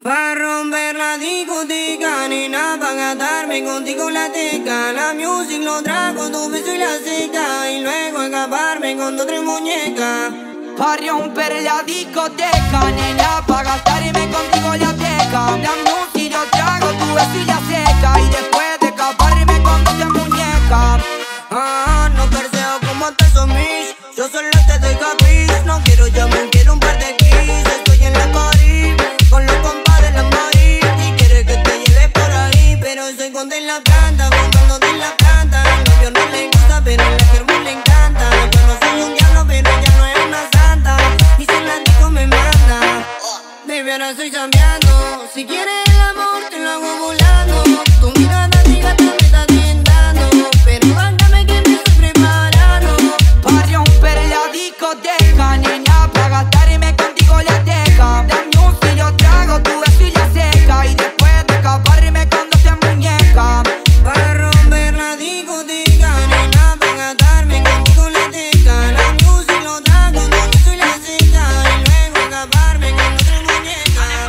Va a romper la discoteca, nena, van a darme contigo la teca. La music lo trago, tu beso y la seca, y luego escaparme con tu tres muñecas. Pa' romper la discoteca, nena, pa' gastarme contigo la teca. La music lo trago, tu beso y la seca, y después de escaparme con tu tres muñecas. No perseo como te somís, yo solo te doy capriz. No quiero llamar, quiero un par de kiss. Estoy en la Caribe, con los compas de la Marí. Y quiere que te lleve por ahí, pero soy con de la planta, comprando de la planta. Al novio no le gusta, pero a la germo le encanta. Yo no soy un diablo, pero ella no es una santa. Y si la disco me manda, baby, ahora estoy cambiando. Si quieres el amor, te lo hago volando. Tu mirada diga, te me está tentando, pero mándame que me estoy preparando. Pa' romper la discoteca, nena, pa' gastarme contigo la teca. La music lo trago, tu beso y la seca, y después de escaparme con dos muñecas. Para romper la discoteca, nena, pa' gastarme contigo la teca. La music lo trago, tu beso y la seca, y luego escaparme con dos muñecas.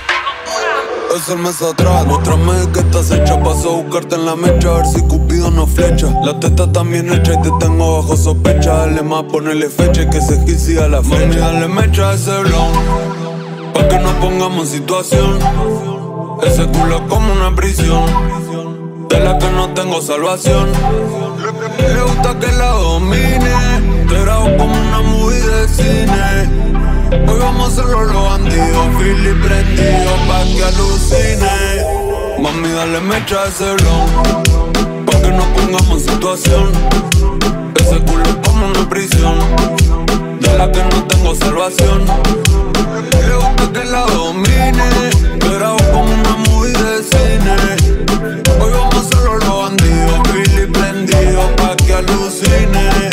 Es el mes atrás, muéstrame que estás hecha. Paso a buscarte en la mecha, a ver si Cupido no flecha. La teta también hecha y te tengo bajo sospecha. Dale más, ponele fecha y que se hit siga la fecha. Mami, dale mecha a ese blon, pa' que nos pongamos en situación. Ese culo es como una prisión, de la que no tengo salvación. Le gusta que la domine, te grabo como una movie de cine. Hoy vamos a hacerlo los bandidos, Philly prendido pa' que alucine. Mami, dale mecha a ese blon, pa' que nos pongamos en situación. Ese culo es como una prisión, de la que no tengo salvación. Le gusta que la domine, te grabo como una movie de cine. Hoy vamos a hacerlo los bandidos, Philly prendido pa' que alucine.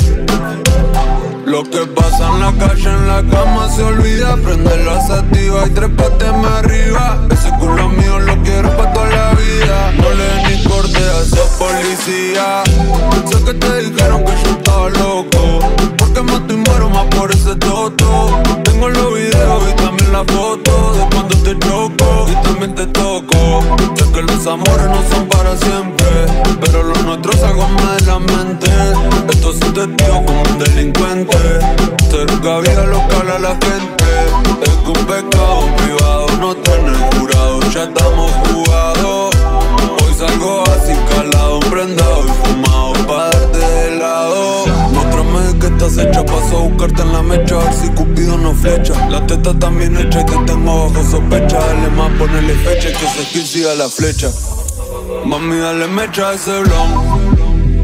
Lo que pasa en la calle, en la cama se olvida. Prende la sativa y trépateme arriba. Ese culo mío lo quiero pa' toda la vida. No le des ni corte a esa policía. Sé que te dijeron que yo estaba loco, porque mato y muero más por ese toto. Tengo los videos y también la foto de cuando te choco y también te toco. Sé que los amores no son para siempre, pero los nuestros algo más de la mente. Esto es un testigo como un delincuente. Ser cabida lo que habla la gente. Es que un pecado privado no tiene jurado. Ya estamos jugados. Hoy salgo así calado, prendado y fumado pa' darte de lado. Muéstrame que estás hecha, paso a buscarte en la mecha, a ver si Cupido no flecha. La teta también hecha y te tengo bajo sospecha. Dale más, ponele fecha y que se skill siga la flecha. Mami, dale mecha a ese blon.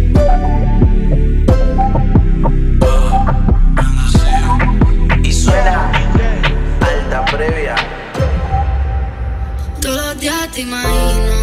Alta previa. Todos los días te imagino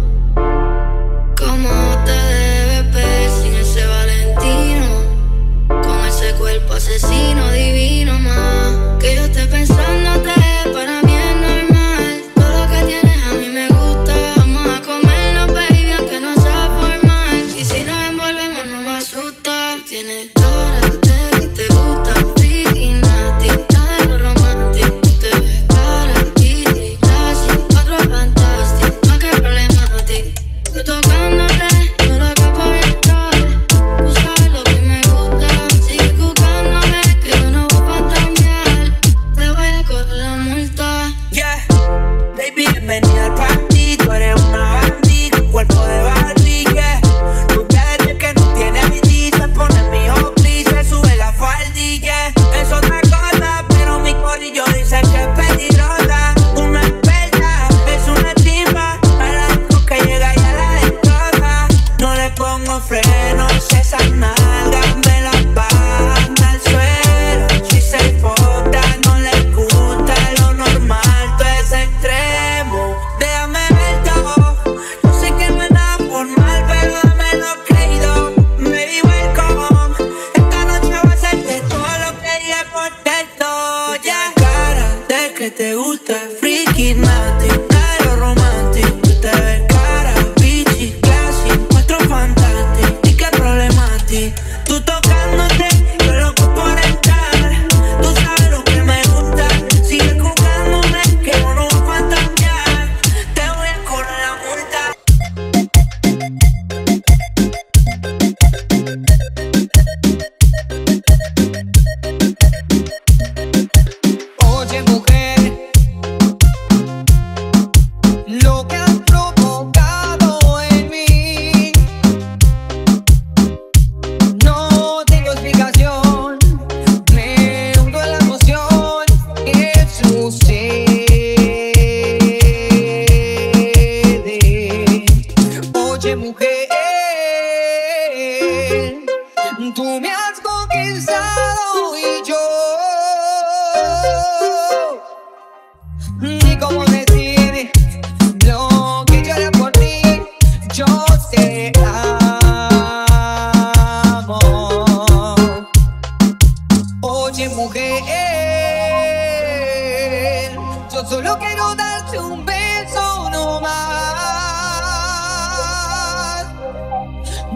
cómo te debes ver sin ese Valentino, con ese cuerpo asesino divino más. Que yo esté pensándote para mí es normal. Todo lo que tienes a mí me gusta. Vamos a comernos, baby, aunque no sea formal. Y si nos envolvemos no me asusta. Tienes cara de que te gusta freaky, nasty, de lo romántico. Te ves cara, kitty, classy, otro fantástico, más que problemático. Estoy tocándote, yo lo capo virtual. Tú sabes lo que me gusta. Sigue buscándome, que yo no voy a fantamear. Te voy a correr la multa. Yeah, baby, bienvenida al party. Tú eres una bandida, un cuerpo de Barbie, yeah. Tú eres que no tiene ID, se pone mi Oakley, se sube la faldilla. Es otra cosa, pero mi corillo dice que es peligrosa. Una experta, es una chimba, a la disco que llega y a la destroza. No le pongo frenos, esas nalgas me las bajan al suelo. Si se importa, no le gusta lo normal, todo es extremo. Déjame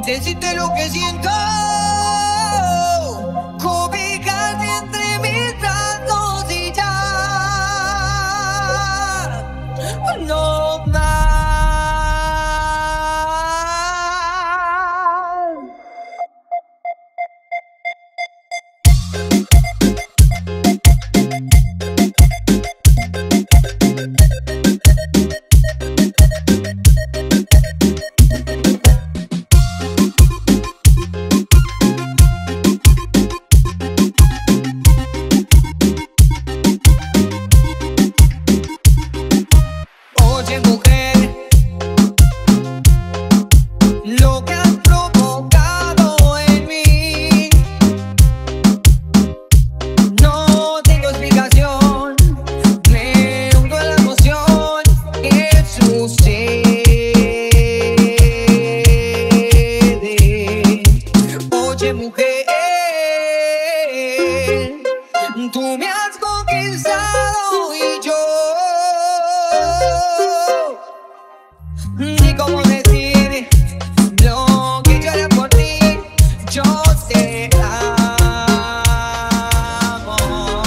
decirte lo que siento, cobijarte entre mis brazos y ya no más. Oye mujer, lo que has provocado en mí no tengo explicación, me hundo en la emoción que sucede. Oye mujer, tú me has conquistado y yo ni cómo decir lo que yo haré por ti. Yo te amo.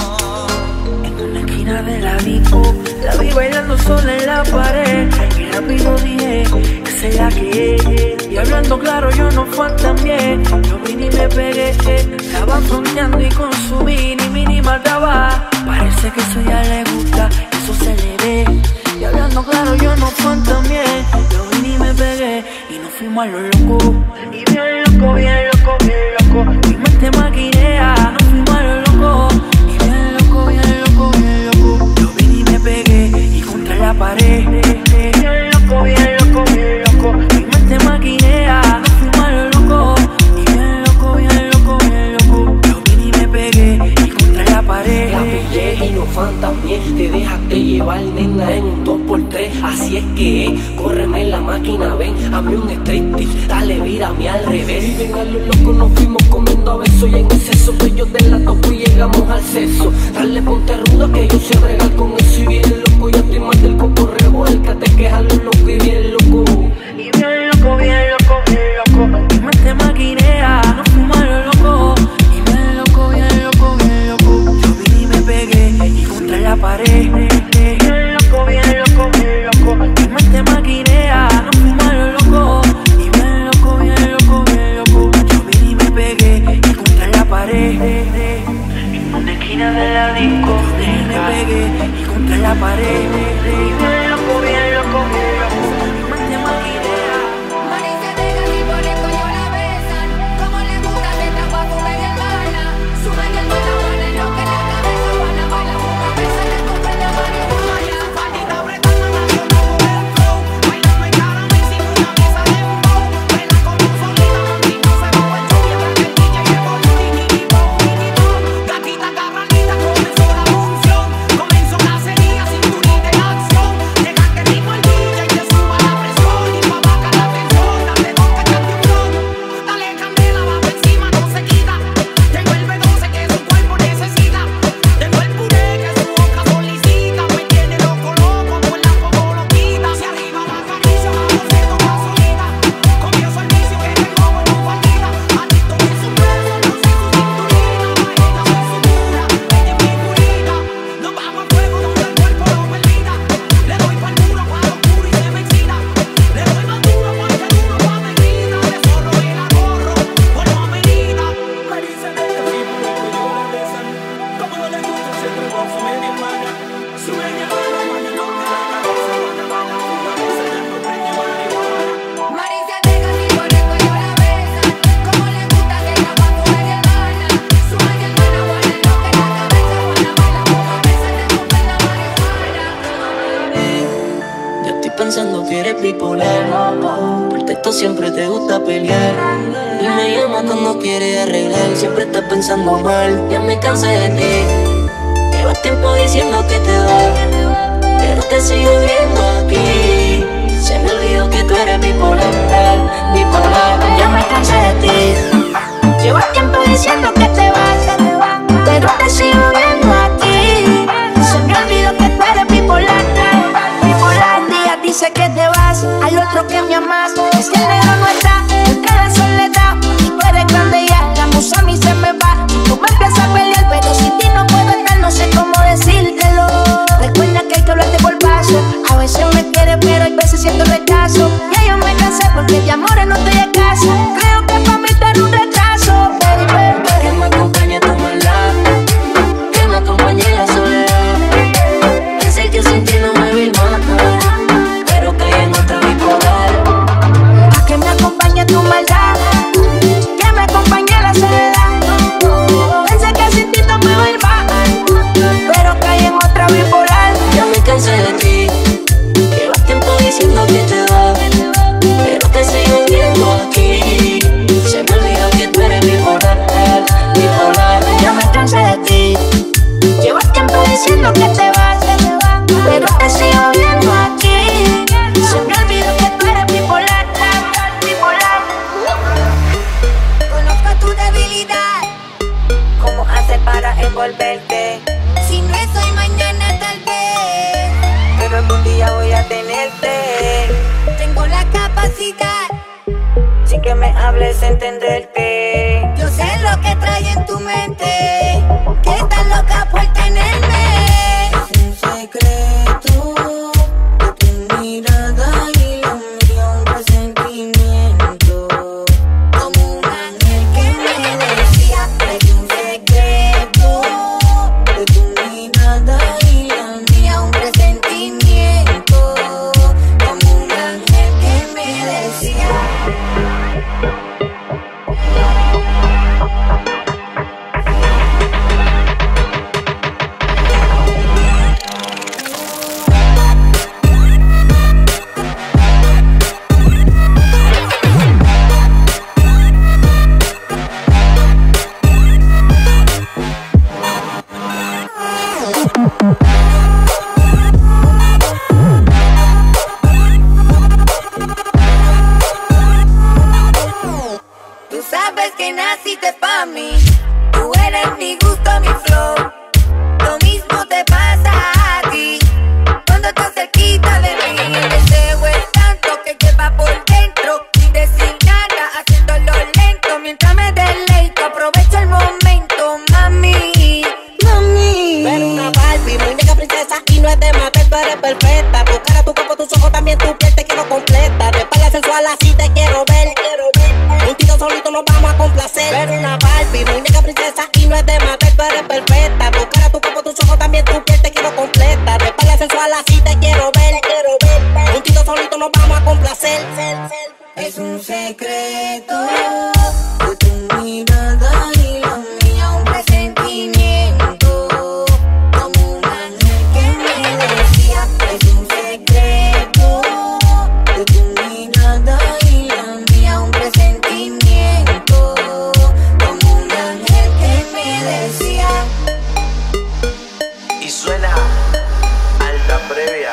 En una esquina de la disco, la vi bailando sola en la pared. Y rápido dije, esa es la que es. Y hablando claro, yo no fantameé. Yo vine y me pegué. Estaba fronteando y con su mini maldaba. Parece que eso ya le gusta, eso se le ve. Y hablando claro, yo no fantameé. Yo vine y me pegué y nos fuimos a lo loco. Y bien loco, bien loco, bien loco. Mi mente maquinea, nos fuimos a lo loco. Y bien loco, bien loco, bien loco. Yo vine y me pegué y contra la pared. Bien loco, bien loco, bien loco. Mi mente maquinea, nos fuimos a lo loco. Y bien loco, bien loco, bien loco. Yo vine y me pegué y contra la pared. La pillé y no fantameé. Te dejaste llevar, nena, en un 2x3. Así es que es, córreme la máquina, ven, hazme un striptease, dale, vírame al revés. Y ven a lo loco, nos fuimos comiendo a besos. Y en exceso, pues yo te la toco y llegamos al sexo. Dale, ponte rudo que yo sé bregar con eso. Y bien loco, yo estoy más del cocorreo. Vuélcate que es a lo loco y bien loco. Y bien loco, bien loco, bien loco. Mi mente maquinea, nos fuimos a lo loco. Y bien loco, bien loco, bien loco. Yo vine y me pegué y contra la pared. Bien loco, bien loco, bien loco. Mi mente maquinea, nos fuimos a lo loco. Y bien loco, bien loco, bien loco. Yo vine y me pegué y contra la pared. En una esquina de la disco, yo vine y me pegué y contra la pared. Bien loco, bien loco, bien loco. Mi mente maquinea. Marisa deja y por eso yo la besan. Como le gusta de trampa su media hermana. Su media hermana buena en lo que la cabeza buena. Baila una vez se le compra la marihuana. Faldita apretando nacional por el flow. Bailando en cara me hicimos una pieza de flow. Baila con un solita, mantito se va el show. Mientras que el DJ llevó un mini-bo. Gatita carranita comenzó la función. Comenzó cacería, cinturita en acción. Deja que el ritmo el DJ te suba la presión. Y pa' bajar la tensión, dale dos cachas de unión. Dale candela, va por encima, no se quita. Tengo el B12 que su cuerpo necesita. Tengo el puré que su boca solicita. Me tiene loco, loco, por la poco lo quita. Hacia arriba la caricia, vamos se toma solita. Comienzo el vicio que tengo por tu faldita. Adicto en su beso, no sé su cinturita. Pa' ella soy su cura, ella es mi curita. Nos vamos al fuego donde el cuerpo lo permita. Le doy pa'l muro, pa' lo oscuro y se me excita. Le doy más duro porque el duro pa' me grita. De zorro y la gorro, por lo amerita. Marisa deja y por eso yo la besan. Como no le gusta se trepó su media hermana. Su media hermana buena en lo que la cabeza buena. Baila una vez se le comprende marihuana. Marisa deja y por eso yo la besan. Como le gusta de trampa su media hermana. Su media hermana buena en lo que la cabeza buena. Baila una vez se le compra la marihuana. Yo estoy pensando que eres bipolar. Por texto siempre te gusta pelear. Y me llamas cuando quieres arreglar. Siempre estás pensando mal. Ya me cansé de ti. Llevas tiempo diciendo que te vas, pero te sigo viendo aquí. Se me olvidó que tú eres bipolar, bipolar. Ya me cansé de ti. Llevas tiempo diciendo que te vas, pero te sigo viendo aquí. Se me olvidó que tú eres bipolar, bipolar. Un día dice que te vas, al otro que me amas. Es que el negro no está, te quedas sola. Creo que pa' mí tú eres un retraso, baby. Que me acompañe tu maldad, que me acompañe la soledad. Pensé que sin ti no me vi más, pero caí en otra bipolar. Que me acompañe tu maldad, que me acompañe la soledad. Pensé que sin ti no me vi más, pero caí en otra bipolar. Ya me cansé de ti, llevas tiempo diciendo que te vas, pero te sigo viendo aquí. Se me olvidó que tú eres bipolar, bipolar. Ya me cansé de ti, llevas tiempo diciendo que te vas, pero te sigo viendo aquí. Se me olvidó que tú eres bipolar, bipolar. Conozco tu debilidad, ¿Cómo hacer para envolverte? si no es hoy, mañana tal vez. Pero algún día voy a tenerte, Tengo la capacidad, sin que me hables entenderte. yo sé lo que trae en tu mente, que estás loca por tenerme. Es un secreto de tu mirada y lo mío un presentimiento. Como un ángel que me decía, es un secreto De tu mirada y la mía, un presentimiento. Como un ángel que me decía. Tú sabes que naciste pa' mí, tú eres mi gusto, mi flow. Lo mismo te pasa a ti, cuando estás cerquita de mí. El deseo es tanto que lleva por dentro, sin decir nada, haciéndolo lento. Mientras me deleito, aprovecho el momento, mami, mami. Pero una Barbie, muñeca princesa y no es de matar, tú eres perfecta. Tu cara, tu cuerpo, tus ojos, también tu piel te quiero completa. De espalda sensual así te quiero ver, Un tiro solito nos vamos a complacer. Pero una Barbie, muñeca princesa y no es de matar, tú eres perfecta. Tu cara, tu cuerpo, tus ojos, también tu piel te quiero completa. De espalda sensual así te quiero ver, Un tiro solito nos vamos a complacer. Es un secreto de tu mirada y la mía, un presentimiento. Como un ángel que me decía, es un secreto de tu mirada y la mía, un presentimiento. Como un ángel que me decía. Y suena alta previa.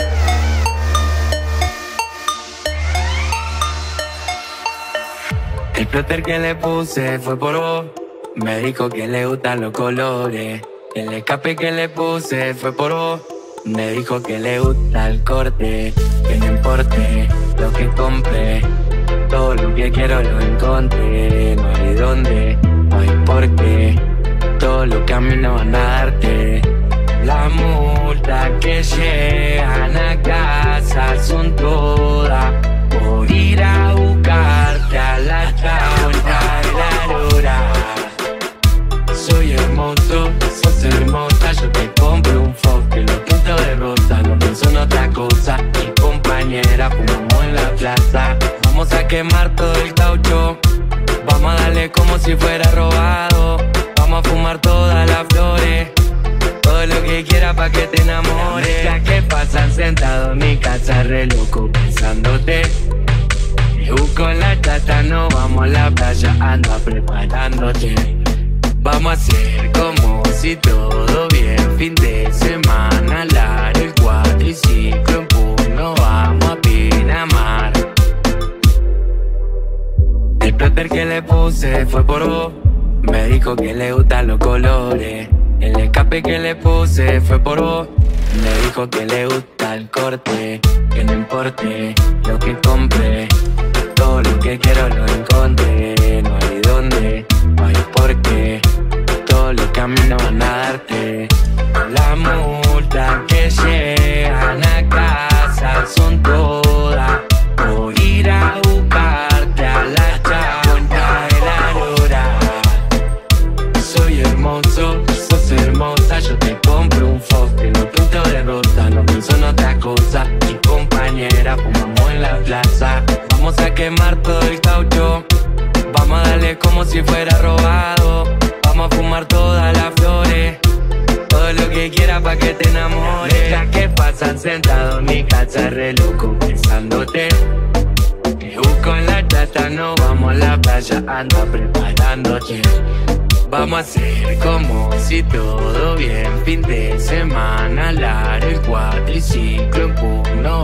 El plotter que le puse fue por vos. Me dijo que le gustan los colores. El escape que le puse fue por vos. Me dijo que le gusta el corte. Que no importe lo que compre, todo lo que quiero lo encontré. No hay dónde, no hay por qué. Todo lo que a mí no van a darte. Las multas que llegan a casa son todas por ir a buscarte a la chabola de la lora. Soy hermoso, sos hermosa, yo te compro un Fox que lo pinto de rosa, no pienso en otra cosa. Mi compañera, fumamos en la plaza, vamos a quemar todo el caucho, vamos a darle como si fuera robado, vamos a fumar todas las flores, todo lo que quiera pa' que te enamores. Ya que pasan sentado en mi casa re loco pensándote. Me busco la chata, no vamos a la playa, anda preparándote. Vamos a hacer como si todo bien, fin de semana, lar el cuatriciclo en puno, vamos a Pinamar. El plotter que le puse fue por vos, me dijo que le gustan los colores. El escape que le puse fue por vos, me dijo que le gusta el corte. Que no importe lo que compre, todo lo que quiero lo encontré. No hay dónde, no hay por qué, todo lo que a mí no van a darte. Las multas que llegan a casa son todas por ir a buscarte a la casa. Mi compañera, fumamos en la plaza. Vamos a quemar todo el caucho. Vamos a darle como si fuera robado. Vamos a fumar todas las flores. Todo lo que quiera pa' que te enamores. Mientras que pasan sentado en mi casa re loco pensándote. Me busco en la chata, no vamos a la playa, anda preparándote. Vamos a hacer como si todo bien. Fin de semana largo, el 4 y 5 en punto.